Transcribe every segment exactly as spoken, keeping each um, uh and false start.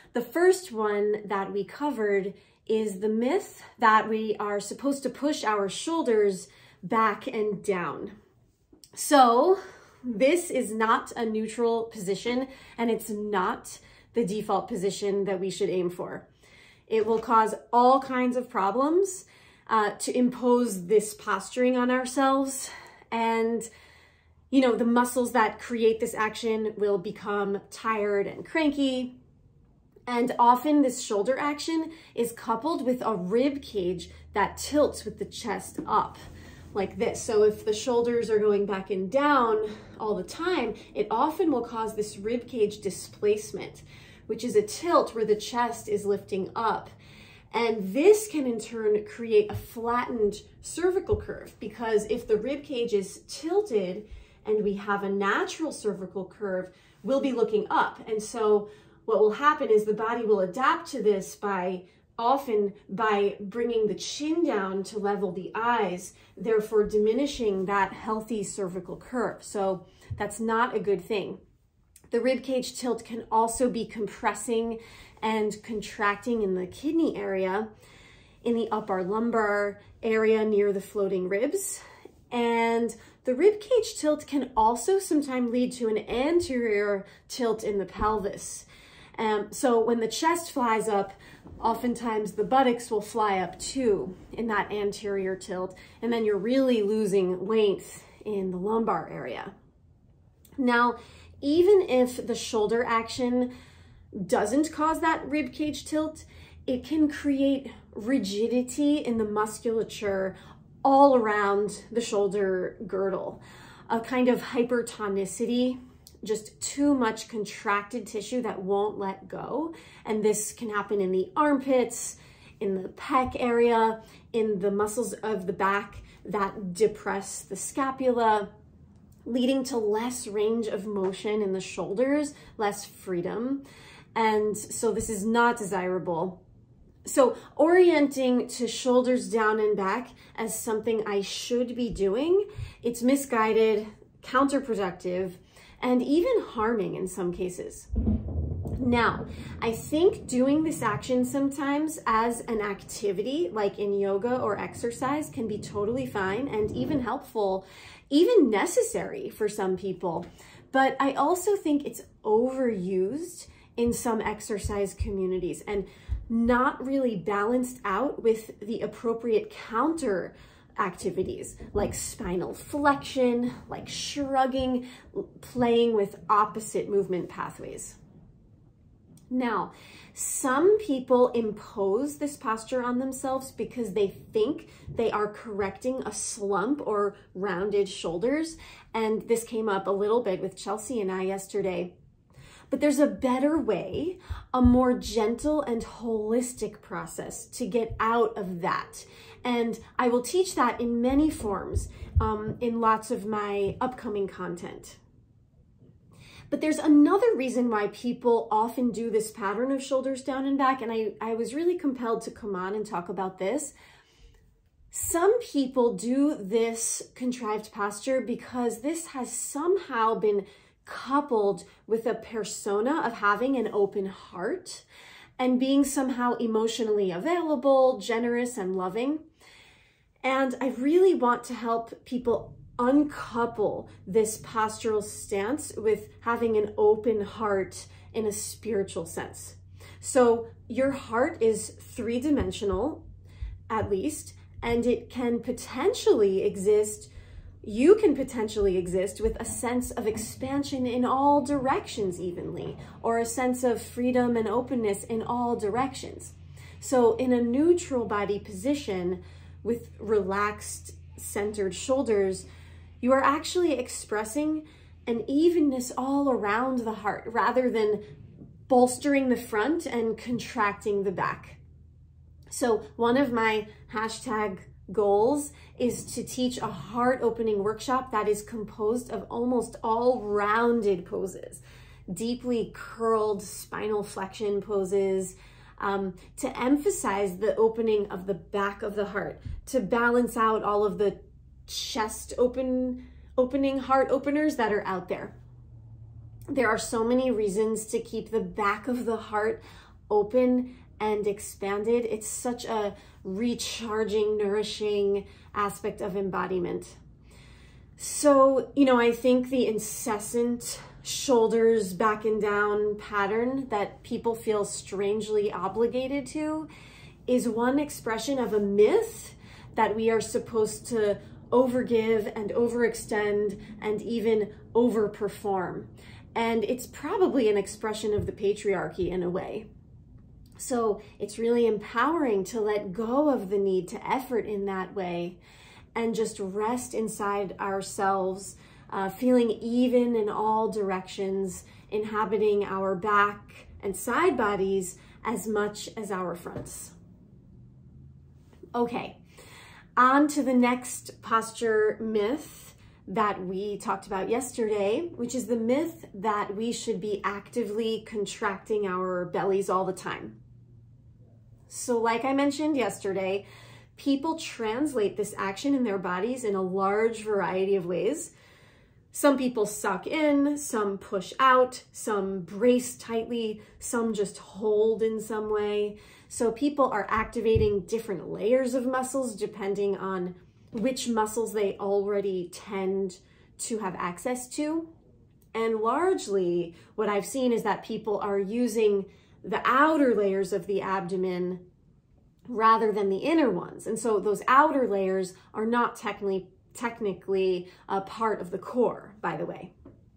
The first one that we covered is the myth that we are supposed to push our shoulders back and down. So this is not a neutral position, and it's not the default position that we should aim for. It will cause all kinds of problems uh, to impose this posturing on ourselves. And, you know, the muscles that create this action will become tired and cranky. And often this shoulder action is coupled with a rib cage that tilts with the chest up like this. So if the shoulders are going back and down all the time, it often will cause this rib cage displacement, which is a tilt where the chest is lifting up. And this can in turn create a flattened cervical curve, because if the rib cage is tilted and we have a natural cervical curve, we'll be looking up. And so what will happen is the body will adapt to this by often by bringing the chin down to level the eyes, therefore diminishing that healthy cervical curve. So that's not a good thing. The rib cage tilt can also be compressing and contracting in the kidney area, in the upper lumbar area near the floating ribs. And the rib cage tilt can also sometimes lead to an anterior tilt in the pelvis. Um, so when the chest flies up, oftentimes the buttocks will fly up too in that anterior tilt, and then you're really losing length in the lumbar area. Now, even if the shoulder action doesn't cause that rib cage tilt, it can create rigidity in the musculature all around the shoulder girdle, a kind of hypertonicity, just too much contracted tissue that won't let go. And this can happen in the armpits, in the pec area, in the muscles of the back that depress the scapula, leading to less range of motion in the shoulders, less freedom. And so this is not desirable. So orienting to shoulders down and back as something I should be doing, it's misguided, counterproductive, and even harming in some cases. Now, I think doing this action sometimes as an activity, like in yoga or exercise, can be totally fine and even helpful, even necessary for some people. But I also think it's overused in some exercise communities and not really balanced out with the appropriate counter activities like spinal flexion, like shrugging, playing with opposite movement pathways. Now, some people impose this posture on themselves because they think they are correcting a slump or rounded shoulders. And this came up a little bit with Chelsea and I yesterday. But there's a better way, a more gentle and holistic process to get out of that. And I will teach that in many forms um, in lots of my upcoming content. But there's another reason why people often do this pattern of shoulders down and back, and I, I was really compelled to come on and talk about this. Some people do this contrived posture because this has somehow been coupled with a persona of having an open heart and being somehow emotionally available, generous, and loving. And I really want to help people uncouple this postural stance with having an open heart in a spiritual sense. So your heart is three-dimensional, at least, and it can potentially exist You can potentially exist with a sense of expansion in all directions evenly, or a sense of freedom and openness in all directions. So in a neutral body position with relaxed, centered shoulders, you are actually expressing an evenness all around the heart rather than bolstering the front and contracting the back. So one of my hashtag goals is to teach a heart-opening workshop that is composed of almost all rounded poses, deeply curled spinal flexion poses, um, to emphasize the opening of the back of the heart, to balance out all of the chest open, opening heart openers that are out there. There are so many reasons to keep the back of the heart open and expanded. It's such a recharging, nourishing aspect of embodiment. So, you know, I think the incessant shoulders back and down pattern that people feel strangely obligated to is one expression of a myth that we are supposed to overgive and overextend and even overperform. And it's probably an expression of the patriarchy in a way. So it's really empowering to let go of the need to effort in that way and just rest inside ourselves, uh, feeling even in all directions, inhabiting our back and side bodies as much as our fronts. Okay, on to the next posture myth that we talked about yesterday, which is the myth that we should be actively contracting our bellies all the time. So like I mentioned yesterday, people translate this action in their bodies in a large variety of ways. Some people suck in, some push out, some brace tightly, some just hold in some way. So people are activating different layers of muscles depending on which muscles they already tend to have access to. And largely what I've seen is that people are using the outer layers of the abdomen rather than the inner ones. And so those outer layers are not technically technically a part of the core, by the way.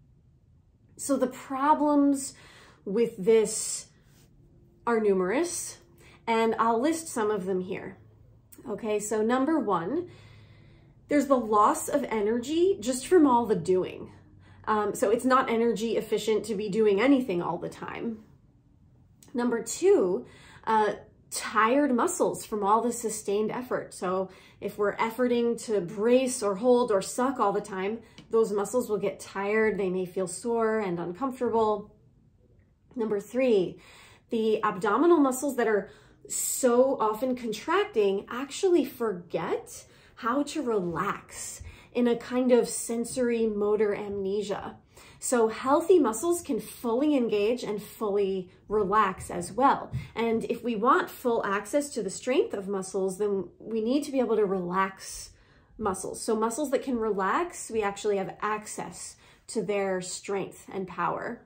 So the problems with this are numerous, and I'll list some of them here. Okay, so number one, there's the loss of energy just from all the doing. Um, so it's not energy efficient to be doing anything all the time. Number two, uh, tired muscles from all the sustained effort. So if we're efforting to brace or hold or suck all the time, those muscles will get tired. They may feel sore and uncomfortable. Number three, the abdominal muscles that are so often contracting actually forget how to relax in a kind of sensory motor amnesia. So healthy muscles can fully engage and fully relax as well. And if we want full access to the strength of muscles, then we need to be able to relax muscles. So muscles that can relax, we actually have access to their strength and power.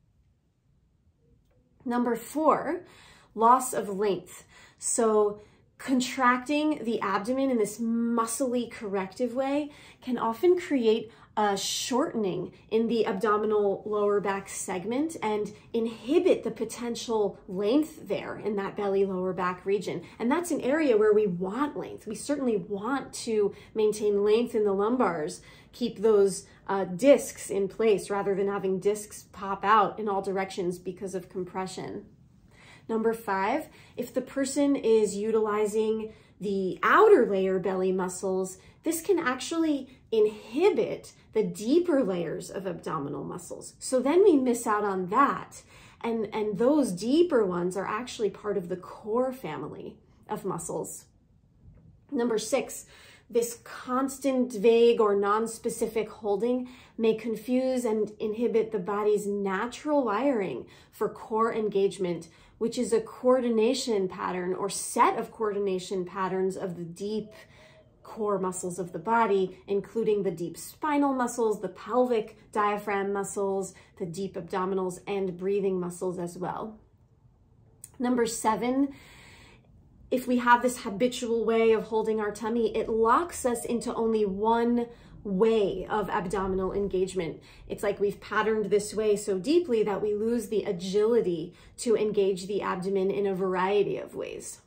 Number four, loss of length. So contracting the abdomen in this muscly corrective way can often create a shortening in the abdominal lower back segment and inhibit the potential length there in that belly lower back region. And that's an area where we want length. We certainly want to maintain length in the lumbars, keep those uh, discs in place rather than having discs pop out in all directions because of compression. Number five, if the person is utilizing the outer layer belly muscles, this can actually inhibit the deeper layers of abdominal muscles. So then we miss out on that. And, and those deeper ones are actually part of the core family of muscles. Number six, this constant vague or non-specific holding may confuse and inhibit the body's natural wiring for core engagement, which is a coordination pattern or set of coordination patterns of the deep core muscles of the body, including the deep spinal muscles, the pelvic diaphragm muscles, the deep abdominals, and breathing muscles as well. Number seven, if we have this habitual way of holding our tummy, it locks us into only one way of abdominal engagement. It's like we've patterned this way so deeply that we lose the agility to engage the abdomen in a variety of ways.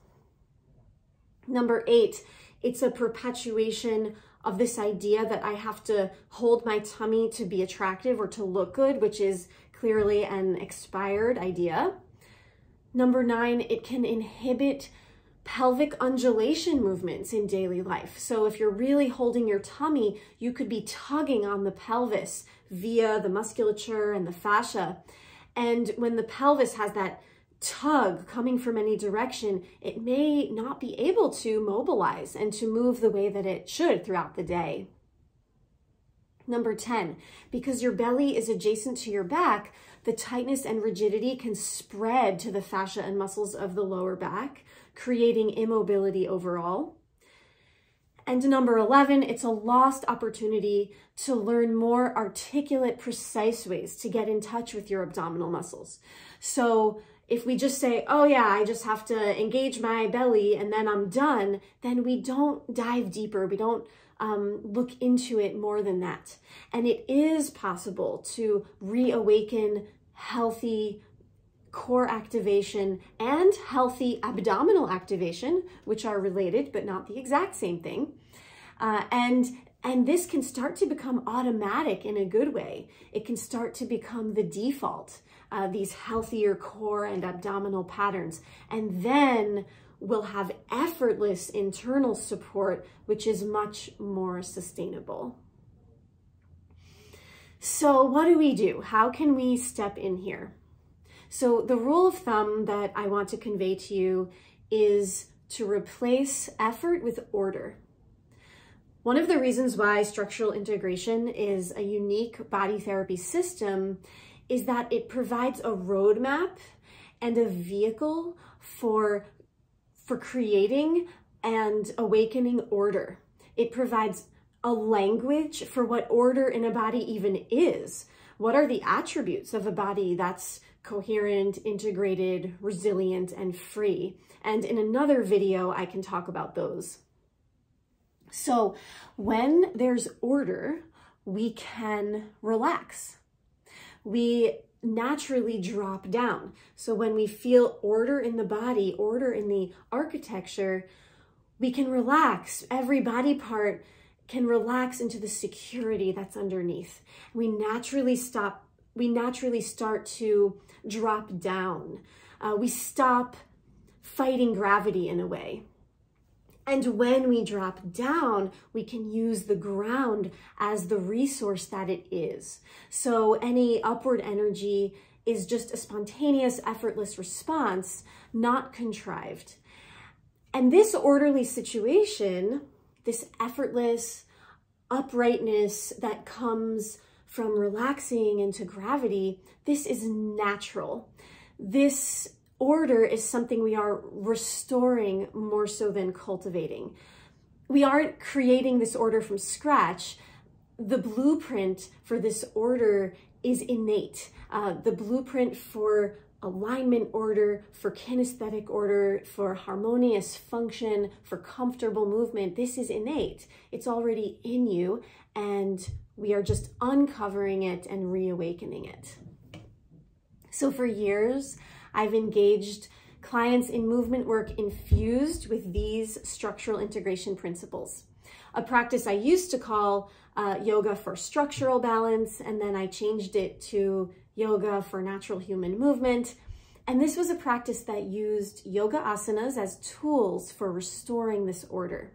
Number eight, it's a perpetuation of this idea that I have to hold my tummy to be attractive or to look good, which is clearly an expired idea. Number nine, it can inhibit pelvic undulation movements in daily life. So if you're really holding your tummy, you could be tugging on the pelvis via the musculature and the fascia. And when the pelvis has that tug coming from any direction, it may not be able to mobilize and to move the way that it should throughout the day. Number ten, because your belly is adjacent to your back, the tightness and rigidity can spread to the fascia and muscles of the lower back, creating immobility overall. And number eleven, it's a lost opportunity to learn more articulate, precise ways to get in touch with your abdominal muscles. So if we just say, oh yeah, I just have to engage my belly and then I'm done, then we don't dive deeper. We don't um, look into it more than that. And it is possible to reawaken healthy core activation and healthy abdominal activation, which are related but not the exact same thing. Uh, and, and this can start to become automatic in a good way. It can start to become the default, uh, these healthier core and abdominal patterns. And then we'll have effortless internal support, which is much more sustainable. So what do we do? How can we step in here? So the rule of thumb that I want to convey to you is to replace effort with order. One of the reasons why structural integration is a unique body therapy system is that it provides a roadmap and a vehicle for, for creating and awakening order. It provides a language for what order in a body even is. What are the attributes of a body that's coherent, integrated, resilient, and free? And in another video, I can talk about those. So when there's order, we can relax. We naturally drop down. So when we feel order in the body, order in the architecture, we can relax. Every body part can relax into the security that's underneath. We naturally stop, we naturally start to drop down. Uh, we stop fighting gravity in a way. And when we drop down, we can use the ground as the resource that it is. So any upward energy is just a spontaneous, effortless response, not contrived. And this orderly situation, this effortless uprightness that comes from relaxing into gravity, this is natural. This order is something we are restoring more so than cultivating. We aren't creating this order from scratch. The blueprint for this order is innate. Uh, the blueprint for alignment order, for kinesthetic order, for harmonious function, for comfortable movement, this is innate. It's already in you, and we are just uncovering it and reawakening it. So for years, I've engaged clients in movement work infused with these structural integration principles. A practice I used to call uh, yoga for structural balance, and then I changed it to yoga for natural human movement. And this was a practice that used yoga asanas as tools for restoring this order.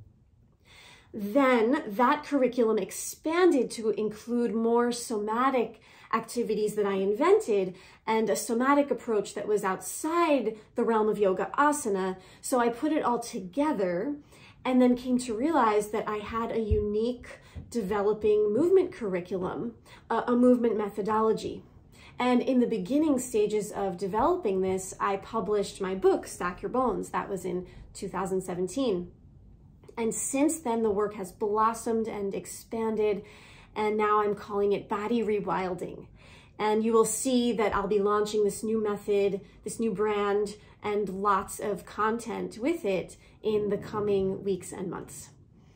Then that curriculum expanded to include more somatic activities that I invented and a somatic approach that was outside the realm of yoga asana. So I put it all together and then came to realize that I had a unique developing movement curriculum, a, a movement methodology. And in the beginning stages of developing this, I published my book, Stack Your Bones. That was in two thousand seventeen. And since then, the work has blossomed and expanded, and now I'm calling it Body Rewilding. And you will see that I'll be launching this new method, this new brand, and lots of content with it in the coming weeks and months.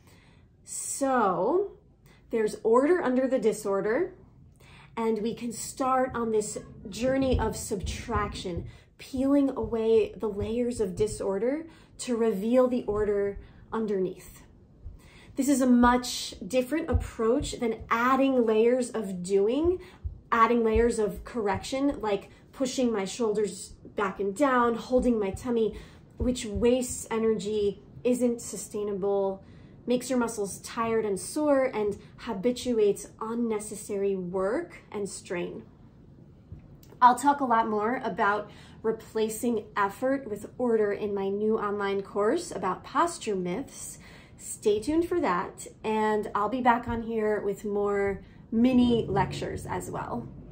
So there's order under the disorder, and we can start on this journey of subtraction, peeling away the layers of disorder to reveal the order underneath. This is a much different approach than adding layers of doing, adding layers of correction, like pushing my shoulders back and down, holding my tummy, which wastes energy, isn't sustainable, makes your muscles tired and sore, and habituates unnecessary work and strain. I'll talk a lot more about replacing effort with order in my new online course about posture myths. Stay tuned for that, and I'll be back on here with more mini lectures as well.